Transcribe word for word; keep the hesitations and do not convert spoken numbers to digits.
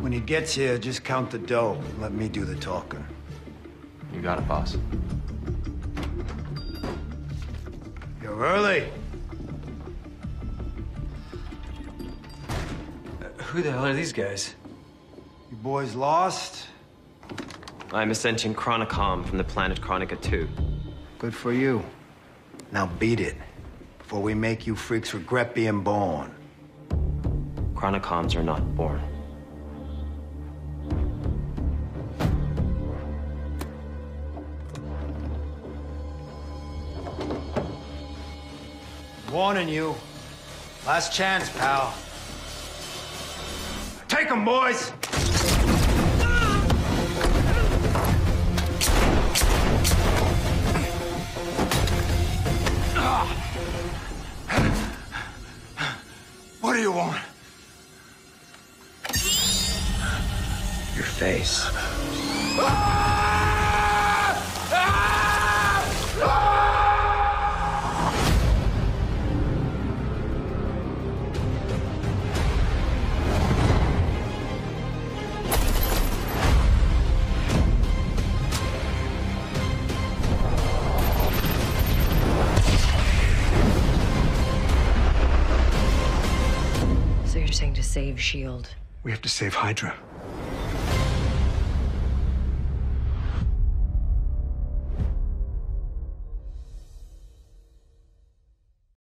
When he gets here, just count the dough. Let me do the talking. You got it, boss. You're early. Uh, who the hell are these guys? You boys lost? I'm a sentient Chronicom from the planet Chronica two. Good for you. Now beat it, before we make you freaks regret being born. Chronicoms are not born. Warning you. Last chance, pal. Take 'em, boys! What do you want? Your face. So you're saying to save S H I E L D? We have to save Hydra.